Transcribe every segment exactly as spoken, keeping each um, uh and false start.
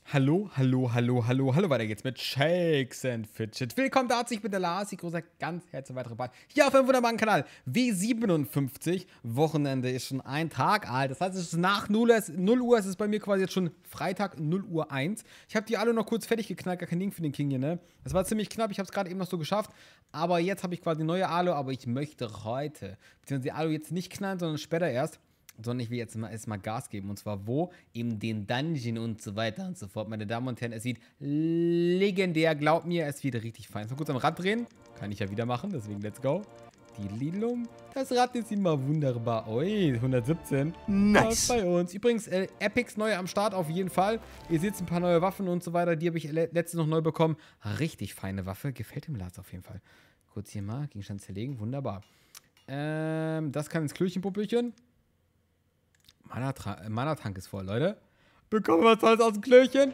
Hallo, hallo, hallo, hallo, hallo, weiter geht's mit Shakes and Fidget. Willkommen dazu, ich bin der Lars, ich grüße ganz herzlich weitere Part hier auf einem wunderbaren Kanal. W siebenundfünfzig, Wochenende ist schon ein Tag alt, das heißt, es ist nach null Uhr, es ist bei mir quasi jetzt schon Freitag null Uhr eins. Ich habe die alle noch kurz fertig geknallt, gar kein Ding für den King hier, ne? Das war ziemlich knapp, ich habe es gerade eben noch so geschafft, aber jetzt habe ich quasi neue Alu, aber ich möchte heute, beziehungsweise die Alu jetzt nicht knallen, sondern später erst. Sondern ich will jetzt mal erstmal Gas geben. Und zwar wo? In den Dungeon und so weiter und so fort. Meine Damen und Herren, es sieht legendär. Glaubt mir, es wird richtig fein. Jetzt mal kurz am Rad drehen. Kann ich ja wieder machen, deswegen let's go. Die Lilum. Das Rad ist immer wunderbar. Ui, hundertsiebzehn. Nice. Bei uns. Übrigens, äh, Epics neu am Start auf jeden Fall. Ihr seht ein paar neue Waffen und so weiter. Die habe ich le letztens noch neu bekommen. Richtig feine Waffe. Gefällt dem Lars auf jeden Fall. Kurz hier mal. Gegenstand zerlegen. Wunderbar. Ähm, das kann ins Klöchenpuppelchen. Mana-Tank Mana ist voll, Leute. Bekommen wir was Tolles aus dem Klöchen?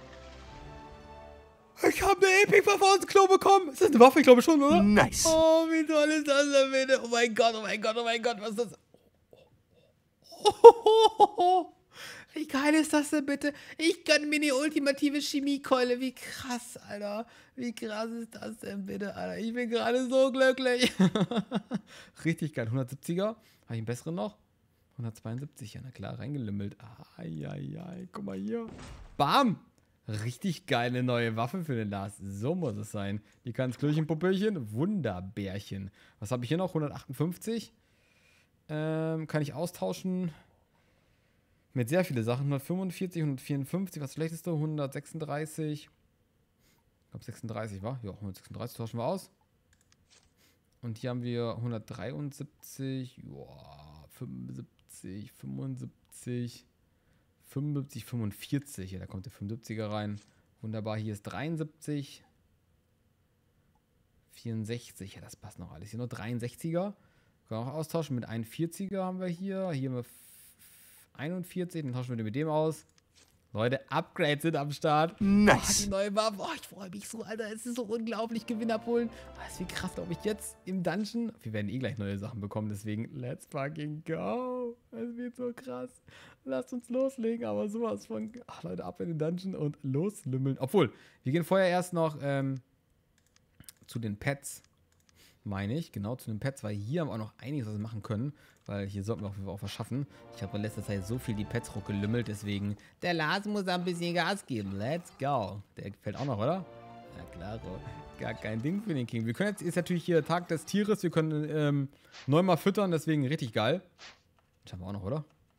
Ich habe eine Epic-Waffe aus dem Klo bekommen. Ist das eine Waffe? Ich glaube schon, oder? Nice. Oh, wie toll ist das denn bitte? Oh mein Gott, oh mein Gott, oh mein Gott, was ist das? Oh, oh, oh, oh. Wie geil ist das denn bitte? Ich gönne mir die ultimative Chemiekeule. Wie krass, Alter. Wie krass ist das denn bitte, Alter? Ich bin gerade so glücklich. Richtig geil. hundertsiebziger. Habe ich einen besseren noch? hundertzweiundsiebzig, ja, na klar, reingelümmelt. Eieiei, guck mal hier. Bam! Richtig geile neue Waffe für den Lars. So muss es sein. Hier kann es Klöchenpuppelchen. Wunderbärchen. Was habe ich hier noch? hundertachtundfünfzig. Ähm, kann ich austauschen mit sehr vielen Sachen. hundertfünfundvierzig, hundertvierundfünfzig. Was schlechteste? hundertsechsunddreißig. Ich glaube sechsunddreißig, war? Ja, hundertsechsunddreißig tauschen wir aus. Und hier haben wir hundertdreiundsiebzig. Joa, fünfundsiebzig. fünfundsiebzig, fünfundsiebzig, fünfundvierzig. Ja, da kommt der fünfundsiebziger rein. Wunderbar, hier ist dreiundsiebzig. vierundsechzig, ja, das passt noch alles. Hier noch dreiundsechziger. Können wir auch austauschen mit einundvierziger haben wir hier. Hier haben wir einundvierzig, dann tauschen wir den mit dem aus. Leute, Upgrades sind am Start. Nice. Oh, die neue Waffe. Oh, ich freue mich so, Alter. Es ist so unglaublich. Gewinn abholen. Oh, das ist wie krass, glaube ich, jetzt im Dungeon. Wir werden eh gleich neue Sachen bekommen, deswegen let's fucking go. Es wird so krass. Lasst uns loslegen, aber sowas von... Ach, Leute, ab in den Dungeon und loslümmeln. Obwohl, wir gehen vorher erst noch ähm, zu den Pets. Meine ich, genau, zu den Pets, weil hier haben wir auch noch einiges, was wir machen können, weil hier sollten wir auch, auch was schaffen. Ich habe in letzter Zeit so viel die Pets rumgelümmelt, deswegen, der Lars muss da ein bisschen Gas geben. Let's go. Der gefällt auch noch, oder? Ja, klar, gar kein Ding für den King. Wir können jetzt, ist natürlich hier Tag des Tieres, wir können ähm, neunmal füttern, deswegen richtig geil. Schaffen wir auch noch, oder?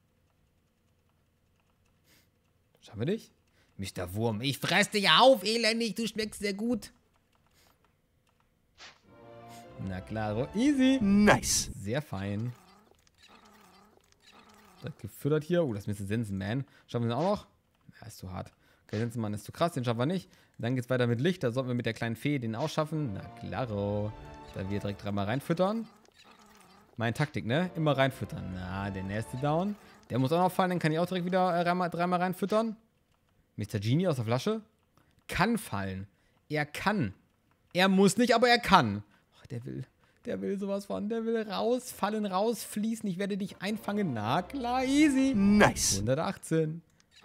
Schaffen wir dich? Mister Wurm, ich fress dich auf, elendig, du schmeckst sehr gut. Na klar, easy. Nice. Sehr fein. Direkt gefüttert hier. Oh, das ist Mister Sensenman. Schaffen wir den auch noch? Ja, ist zu hart. Okay, Sensenmann ist zu krass, den schaffen wir nicht. Dann geht's weiter mit Licht. Da sollten wir mit der kleinen Fee den auch schaffen. Na klaro. Da wir direkt dreimal reinfüttern. Meine Taktik, ne? Immer reinfüttern. Na, der nächste down. Der muss auch noch fallen, dann kann ich auch direkt wieder äh, dreimal, dreimal reinfüttern. Mister Genie aus der Flasche. Kann fallen. Er kann. Er muss nicht, aber er kann. Der will, der will sowas von, der will rausfallen, rausfließen. Ich werde dich einfangen. Na klar, easy. Nice. hundertachtzehn.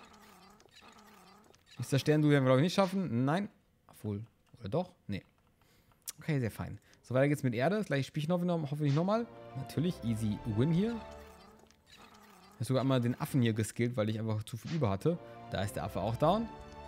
Mister Stern, du werden wir, glaube ich, nicht schaffen. Nein. Obwohl, oder doch? Nee. Okay, sehr fein. So, weiter geht's mit Erde. Das gleiche Spielchen hoffentlich nochmal. Natürlich, easy win hier. Ich habe sogar einmal den Affen hier geskillt, weil ich einfach zu viel über hatte. Da ist der Affe auch down.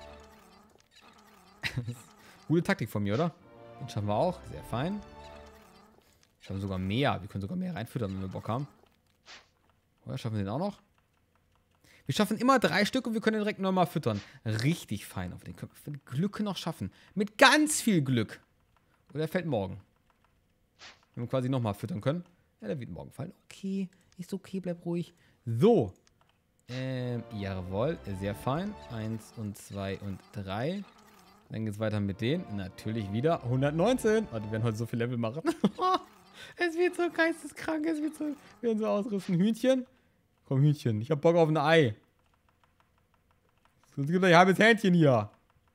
Gute Taktik von mir, oder? Den schaffen wir auch. Sehr fein. Schaffen sogar mehr. Wir können sogar mehr reinfüttern, wenn wir Bock haben. Oder schaffen wir den auch noch? Wir schaffen immer drei Stück und wir können den direkt nochmal füttern. Richtig fein. Auf den können wir mit Glück noch schaffen. Mit ganz viel Glück. Oder er fällt morgen. Wenn wir quasi nochmal füttern können. Ja, der wird morgen fallen. Okay. Ist okay, bleib ruhig. So. Ähm, jawohl. Sehr fein. Eins und zwei und drei. Dann geht's weiter mit denen. Natürlich wieder hundertneunzehn. Oh, die werden heute so viel Level machen. Es wird so geisteskrank. Es wird so... Wir werden so ausrüsten. Hühnchen. Komm, Hühnchen. Ich hab Bock auf ein Ei. Sonst gibt es ein halbes Hähnchen hier.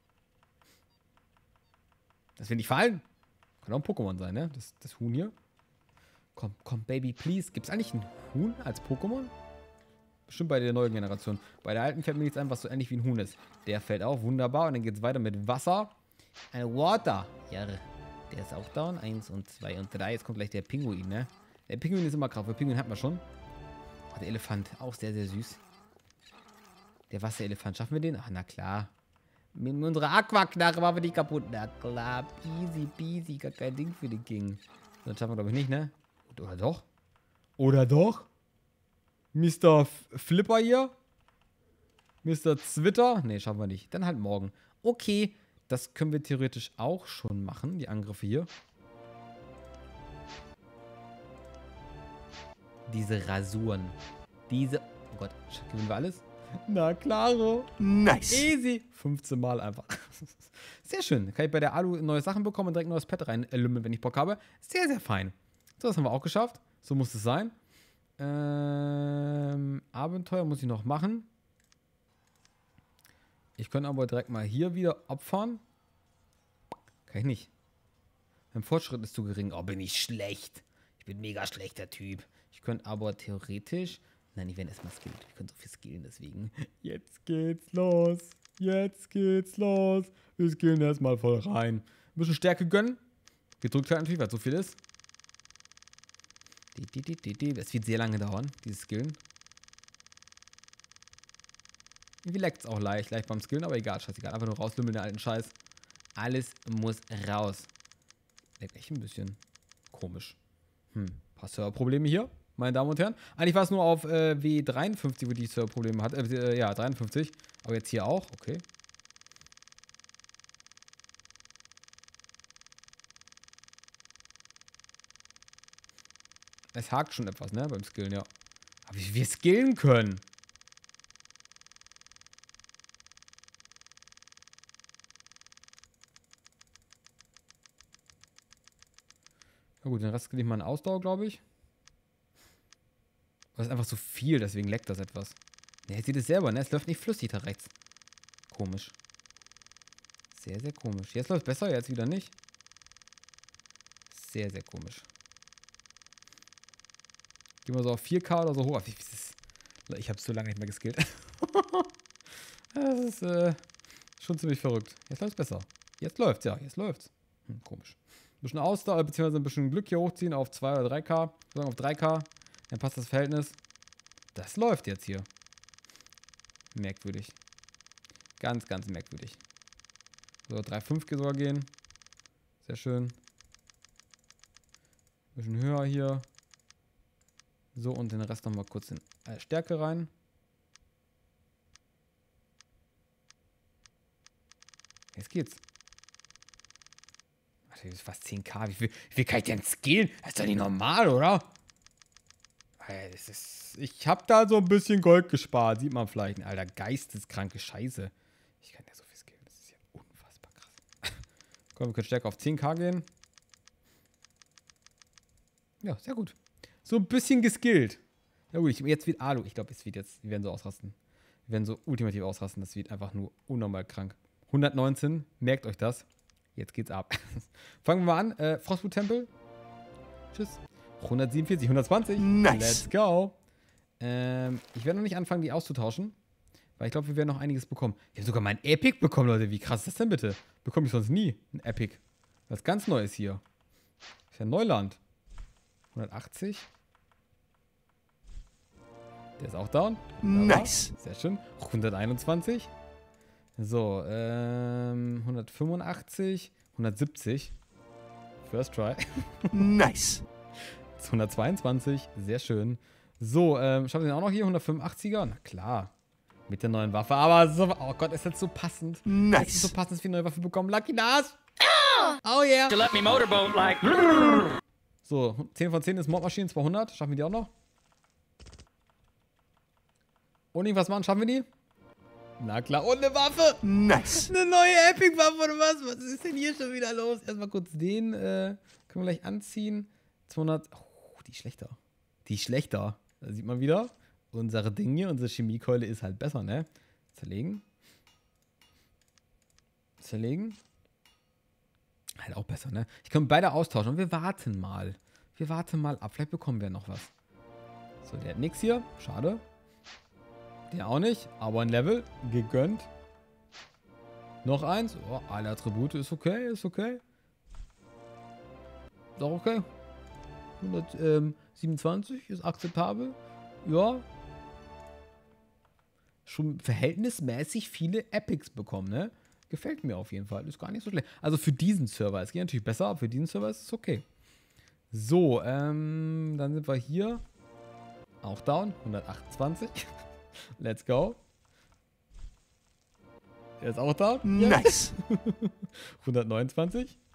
Das will nicht fallen. Kann auch ein Pokémon sein, ne? Das, das Huhn hier. Komm, komm, Baby, please. Gibt es eigentlich ein Huhn als Pokémon? Bestimmt bei der neuen Generation. Bei der alten fällt mir nichts ein, was so ähnlich wie ein Huhn ist. Der fällt auch wunderbar. Und dann geht es weiter mit Wasser. Ein Water. Ja, der ist auch down. Eins und zwei und drei. Jetzt kommt gleich der Pinguin, ne? Der Pinguin ist immer krass. Der Pinguin hat man schon. Oh, der Elefant. Auch sehr, sehr süß. Der Wasserelefant. Schaffen wir den? Ach, na klar. Mit unserer Aquaknarre machen wir die kaputt. Na klar. Easy peasy. Gar kein Ding für den King. So, das schaffen wir, glaube ich, nicht, ne? Oder doch? Oder doch? Mister Flipper hier? Mister Zwitter? Ne, schaffen wir nicht. Dann halt morgen. Okay. Das können wir theoretisch auch schon machen. Die Angriffe hier. Diese Rasuren. Diese... Oh Gott. Gewinnen wir alles? Na klaro. Nice. Easy. fünfzehn Mal einfach. Sehr schön. Kann ich bei der Alu neue Sachen bekommen und direkt ein neues Pad rein lümmeln, wenn ich Bock habe. Sehr, sehr fein. So, das haben wir auch geschafft. So muss es sein. Ähm, Abenteuer muss ich noch machen. Ich könnte aber direkt mal hier wieder opfern. Kann ich nicht. Mein Fortschritt ist zu gering. Oh, bin ich schlecht. Ich bin mega schlechter Typ. Ich könnte aber theoretisch... Nein, ich werde erstmal skillen. Ich könnte so viel skillen, deswegen. Jetzt geht's los. Jetzt geht's los. Wir skillen erstmal voll rein. Ein bisschen Stärke gönnen. Gedrückt halt natürlich, weil es so viel ist. Es wird sehr lange dauern, dieses Skillen. Irgendwie leckt es auch leicht, leicht beim Skillen, aber egal, scheißegal. Einfach nur rauslümmeln, den alten Scheiß. Alles muss raus. Leckt echt ein bisschen komisch. Hm, paar Serverprobleme hier, meine Damen und Herren. Eigentlich war es nur auf äh, W dreiundfünfzig, wo die Serverprobleme hat. Äh, ja, dreiundfünfzig. Aber jetzt hier auch, okay. Es hakt schon etwas, ne, beim Skillen, ja. Aber wie wir skillen können. Na gut, den Rest kriege ich mal in Ausdauer, glaube ich. Das ist einfach so viel, deswegen leckt das etwas. Ne, jetzt sieht es selber, ne? Es läuft nicht flüssig da rechts. Komisch. Sehr, sehr komisch. Jetzt läuft es besser, jetzt wieder nicht. Sehr, sehr komisch. Gehen wir so auf vier K oder so hoch. Ich habe so lange nicht mehr geskillt. Das ist äh, schon ziemlich verrückt. Jetzt läuft es besser. Jetzt läuft's, ja, jetzt läuft's. Hm, komisch. Ein bisschen Ausdauer, beziehungsweise ein bisschen Glück hier hochziehen auf zwei oder drei K. Sagen auf drei K. Dann passt das Verhältnis. Das läuft jetzt hier. Merkwürdig. Ganz, ganz merkwürdig. So, drei Komma fünf sogar gehen. Sehr schön. Ein bisschen höher hier. So, und den Rest nochmal kurz in äh, Stärke rein. Jetzt geht's. Ach, das ist fast zehn K. Wie viel, wie viel kann ich denn skillen? Das ist doch nicht normal, oder? Das ist, ich habe da so ein bisschen Gold gespart. Sieht man vielleicht. Alter, geisteskranke Scheiße. Ich kann ja so viel skillen. Das ist ja unfassbar krass. Komm, wir können stärker auf zehn K gehen. Ja, sehr gut. So ein bisschen geskillt. Na gut, ich, jetzt wird Alu. Ich glaube, es wird jetzt, wir werden so ausrasten. Wir werden so ultimativ ausrasten. Das wird einfach nur unnormal krank. hundertneunzehn, merkt euch das. Jetzt geht's ab. Fangen wir mal an. Äh, Frostblut-Tempel. Tschüss. hundertsiebenundvierzig, hundertzwanzig. Nice. Let's go. Ähm, ich werde noch nicht anfangen, die auszutauschen. Weil ich glaube, wir werden noch einiges bekommen. Ich habe sogar mein Epic bekommen, Leute. Wie krass ist das denn bitte? Bekomme ich sonst nie ein Epic. Was ganz Neues hier. Ist ja Neuland. hundertachtzig. Der ist auch down. Nice. Sehr schön. hunderteinundzwanzig. So, ähm, hundertfünfundachtzig. hundertsiebzig. First try. Nice. hundertzweiundzwanzig. Sehr schön. So, ähm, schaffen wir den auch noch hier? hundertfünfundachtziger? Na klar. Mit der neuen Waffe. Aber so, oh Gott, ist das so passend. Nice. Das ist so passend, dass wir eine neue Waffe bekommen. Lucky Nas. Oh yeah. To let me motorboat like. So, zehn von zehn ist Mordmaschinen, zweihundert. Schaffen wir die auch noch? Und irgendwas machen, schaffen wir die? Na klar, und eine Waffe! Nice. Eine neue Epic-Waffe oder was? Was ist denn hier schon wieder los? Erstmal kurz den, äh, können wir gleich anziehen. zweihundert, oh, die ist schlechter. Die ist schlechter. Da sieht man wieder, unsere Ding hier, unsere Chemiekeule ist halt besser, ne? Zerlegen. Zerlegen. Halt auch besser, ne? Ich kann beide austauschen und wir warten mal. Wir warten mal ab. Vielleicht bekommen wir noch was. So, der hat nichts hier. Schade. Der auch nicht, aber ein Level gegönnt. Noch eins. Oh, alle Attribute ist okay, ist okay. Ist auch okay. hundertsiebenundzwanzig ist akzeptabel. Ja. Schon verhältnismäßig viele Epics bekommen, ne? Gefällt mir auf jeden Fall. Ist gar nicht so schlecht. Also für diesen Server. Es geht natürlich besser, aber für diesen Server ist es okay. So, ähm, dann sind wir hier. Auch down. hundertachtundzwanzig. Let's go. Er ist auch down. Nice. hundertneunundzwanzig.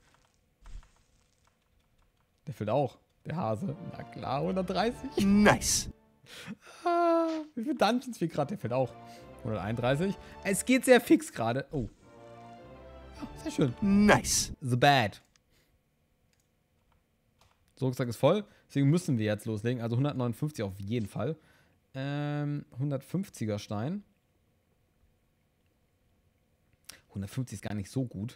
Der fehlt auch. Der Hase. Na klar, hundertdreißig. Nice. Ah, wie viele Dungeons fehlt gerade? Der fehlt auch. hunderteinunddreißig. Es geht sehr fix gerade. Oh. Ja, sehr schön. Nice. The Bad. So, Rucksack ist voll. Deswegen müssen wir jetzt loslegen. Also hundertneunundfünfzig auf jeden Fall. Ähm, hundertfünfziger Stein. hundertfünfzig ist gar nicht so gut.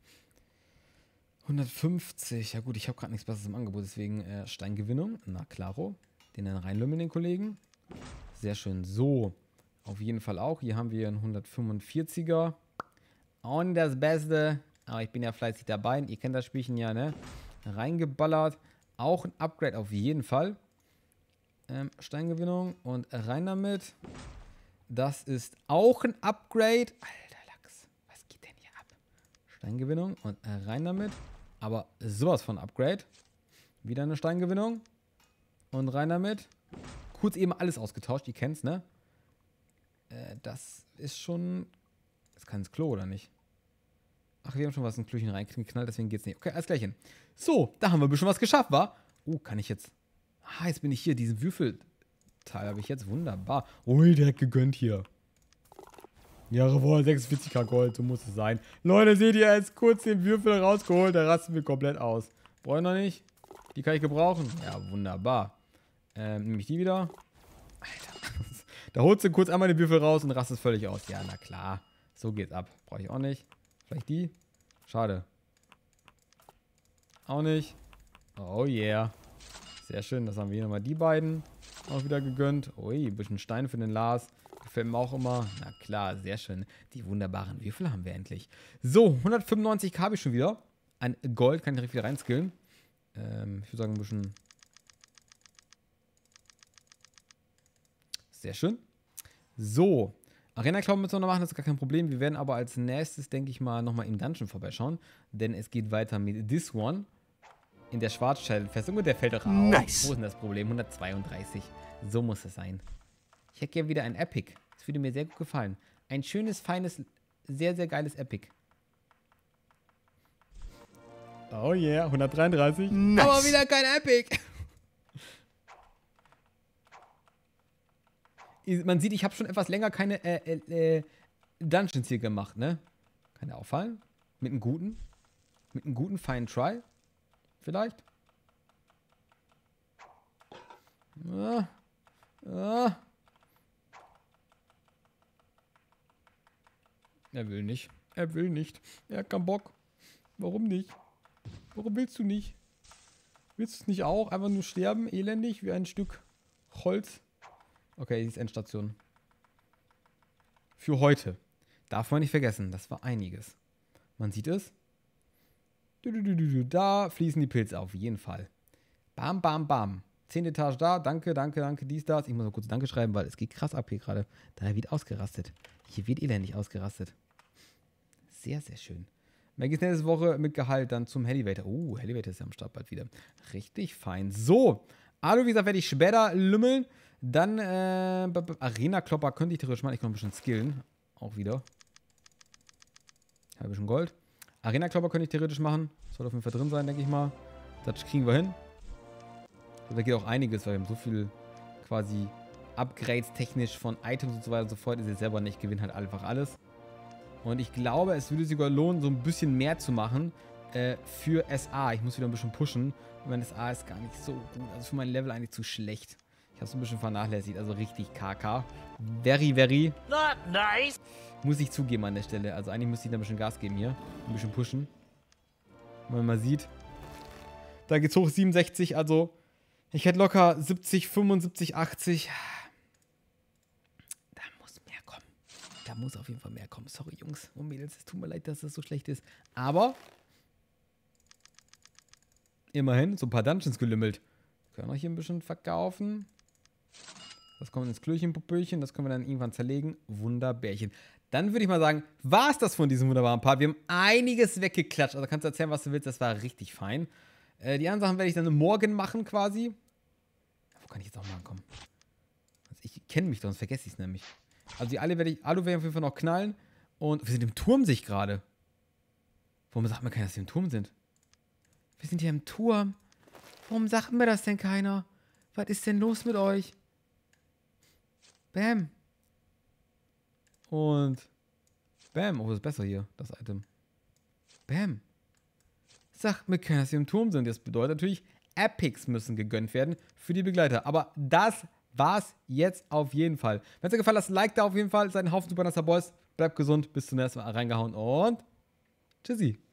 hundertfünfzig. Ja gut, ich habe gerade nichts Besseres im Angebot. Deswegen äh, Steingewinnung. Na klaro. Den dann reinlümmeln, den Kollegen. Sehr schön. So. Auf jeden Fall auch. Hier haben wir einen hundertfünfundvierziger. Auch nicht das Beste. Aber ich bin ja fleißig dabei. Ihr kennt das Spielchen ja, ne? Reingeballert. Auch ein Upgrade auf jeden Fall. Ähm, Steingewinnung. Und rein damit. Das ist auch ein Upgrade. Alter Lachs. Was geht denn hier ab? Steingewinnung. Und rein damit. Aber sowas von Upgrade. Wieder eine Steingewinnung. Und rein damit. Kurz eben alles ausgetauscht. Ihr kennt's, ne? Äh, das ist schon... Das kann ins Klo, oder nicht? Ach, wir haben schon was in Klöchen reingeknallt, deswegen geht's nicht. Okay, alles gleich hin. So, da haben wir ein bisschen was geschafft, wa? Oh, kann ich jetzt... Ah, jetzt bin ich hier. Diesen Würfelteil habe ich jetzt. Wunderbar. Ui, der hat gegönnt hier. Jawohl, sechsundvierzig K Gold, so muss es sein. Leute, seht ihr, jetzt kurz den Würfel rausgeholt, der rastet mir komplett aus. Brauche ich noch nicht? Die kann ich gebrauchen? Ja, wunderbar. Ähm, nehme ich die wieder? Alter. Da holst du kurz einmal den Würfel raus und rastet völlig aus. Ja, na klar. So geht's ab. Brauche ich auch nicht. Vielleicht die? Schade. Auch nicht. Oh yeah. Sehr schön. Das haben wir hier nochmal die beiden auch wieder gegönnt. Ui, ein bisschen Stein für den Lars. Gefällt mir auch immer. Na klar, sehr schön. Die wunderbaren Würfel haben wir endlich. So, hundertfünfundneunzig habe ich schon wieder. An Gold kann ich direkt wieder reinskillen. Ähm, ich würde sagen, ein bisschen... Sehr schön. So. Arena-Cloud müssen wir noch machen, das ist gar kein Problem. Wir werden aber als nächstes, denke ich mal, nochmal im Dungeon vorbeischauen. Denn es geht weiter mit This One. In der Schwarzschädelfestung. Und der fällt doch auf. Nice. Wo ist denn das Problem? hundertzweiunddreißig. So muss es sein. Ich hätte gerne wieder ein Epic. Das würde mir sehr gut gefallen. Ein schönes, feines, sehr, sehr geiles Epic. Oh yeah, hundertdreiunddreißig. Nice. Aber wieder kein Epic. Man sieht, ich habe schon etwas länger keine äh, äh, äh, Dungeons hier gemacht, ne? Kann ja auffallen. Mit einem guten. Mit einem guten Fine Try. Vielleicht. Ah. Ah. Er will nicht. Er will nicht. Er hat keinen Bock. Warum nicht? Warum willst du nicht? Willst du es nicht auch? Einfach nur sterben, elendig, wie ein Stück Holz. Okay, die ist Endstation. Für heute. Darf man nicht vergessen, das war einiges. Man sieht es. Da fließen die Pilze auf jeden Fall. Bam, bam, bam. Zehnte Etage da. Danke, danke, danke, dies, das. Ich muss mal kurz Danke schreiben, weil es geht krass ab hier gerade. Da wird ausgerastet. Hier wird elendig ausgerastet. Sehr, sehr schön. Maggies nächste Woche mit Gehalt dann zum Elevator. Oh, uh, Elevator ist ja am Start bald wieder. Richtig fein. So. Also, wie gesagt, werde ich später lümmeln. Dann, äh, Arena-Klopper könnte ich theoretisch machen. Ich kann ein bisschen skillen. Auch wieder. Habe ein bisschen Gold. Arena-Klopper könnte ich theoretisch machen. Soll auf jeden Fall drin sein, denke ich mal. Das kriegen wir hin. Da geht auch einiges, weil wir haben so viel quasi Upgrades technisch von Items und so weiter und so fort. Ist jetzt selber nicht, gewinnt halt einfach alles. Und ich glaube, es würde sich sogar lohnen, so ein bisschen mehr zu machen äh, für S A. Ich muss wieder ein bisschen pushen. Und mein S A ist gar nicht so gut. Also für mein Level eigentlich zu schlecht. Ich habe es ein bisschen vernachlässigt. Also richtig K K. Very, very. Not nice. Muss ich zugeben an der Stelle. Also eigentlich müsste ich da ein bisschen Gas geben hier. Ein bisschen pushen. Wenn man mal sieht. Da geht's hoch siebenundsechzig. Also ich hätte locker siebzig, fünfundsiebzig, achtzig. Da muss auf jeden Fall mehr kommen. Sorry, Jungs und Mädels, es tut mir leid, dass das so schlecht ist. Aber immerhin so ein paar Dungeons gelümmelt. Können wir hier ein bisschen verkaufen. Das kommt ins Klöchen-Popöchen. Das können wir dann irgendwann zerlegen. Wunderbärchen. Dann würde ich mal sagen, war es das von diesem wunderbaren Part. Wir haben einiges weggeklatscht. Also kannst du erzählen, was du willst. Das war richtig fein. Äh, die anderen Sachen werde ich dann morgen machen quasi. Wo kann ich jetzt auch mal ankommen? Also ich kenne mich, sonst vergesse ich es nämlich. Also die alle werde ich, Alu werde ich auf jeden Fall noch knallen. Und wir sind im Turm, sich gerade. Warum sagt mir keiner, dass wir im Turm sind? Wir sind hier im Turm. Warum sagt mir das denn keiner? Was ist denn los mit euch? Bam. Und bam. Oh, das ist besser hier, das Item. Bam. Sagt mir keiner, dass wir im Turm sind. Das bedeutet natürlich, Epics müssen gegönnt werden für die Begleiter. Aber das war's jetzt auf jeden Fall. Wenn es dir gefallen hat, lasst ein Like da auf jeden Fall. Seid ein Haufen super nasser Boys. Bleibt gesund. Bis zum nächsten Mal. Reingehauen und tschüssi.